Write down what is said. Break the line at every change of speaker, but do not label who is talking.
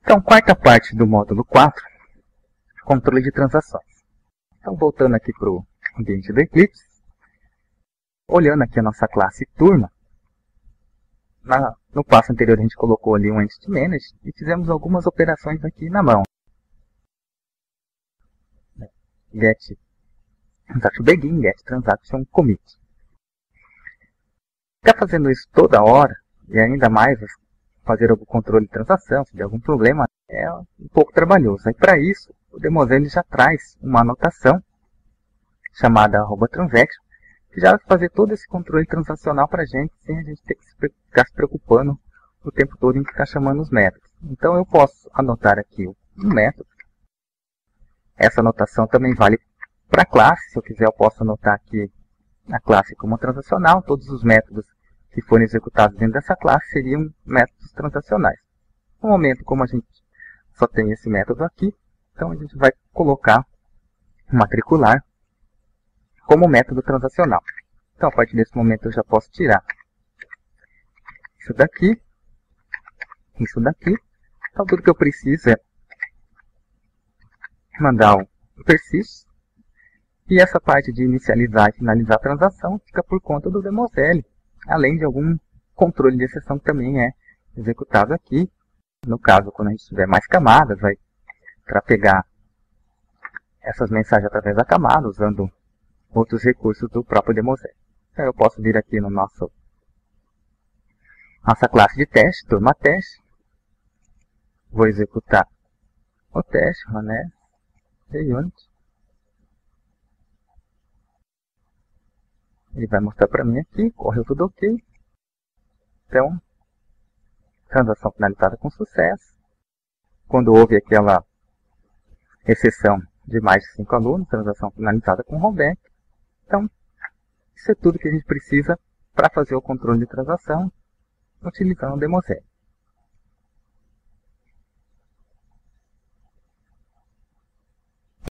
Então, quarta parte do módulo 4, controle de transações. Então, voltando aqui para o ambiente do Eclipse, olhando aqui a nossa classe turma, no passo anterior a gente colocou ali um Entity Manager e fizemos algumas operações aqui na mão. Get Transaction Begin, Get Transaction Commit. Ficar fazendo isso toda hora, e ainda mais fazer algum controle de transação, se der algum problema, é um pouco trabalhoso. E para isso, o Demoscene já traz uma anotação chamada @transaction, que já vai fazer todo esse controle transacional para a gente, sem a gente ter que ficar se preocupando o tempo todo em ficar chamando os métodos. Então eu posso anotar aqui um método. Essa anotação também vale para a classe. Se eu quiser, eu posso anotar aqui a classe como transacional. Todos os métodos que forem executados dentro dessa classe seriam métodos transacionais. No momento, como a gente só tem esse método aqui, então a gente vai colocar matricular como método transacional. Então, a partir desse momento, eu já posso tirar isso daqui. Então, tudo que eu preciso é mandar um persist. E essa parte de inicializar e finalizar a transação fica por conta do Demoscene, além de algum controle de exceção que também é executado aqui. No caso, quando a gente tiver mais camadas, vai trafegar essas mensagens através da camada, usando outros recursos do próprio Demoscene. Então eu posso vir aqui no nossa classe de teste, turma teste. Vou executar o teste, Runner, JUnit. Ele vai mostrar para mim aqui, correu tudo ok. Então, transação finalizada com sucesso. Quando houve aquela exceção de mais de 5 alunos, transação finalizada com rollback. Então, isso é tudo que a gente precisa para fazer o controle de transação utilizando o Demoscene.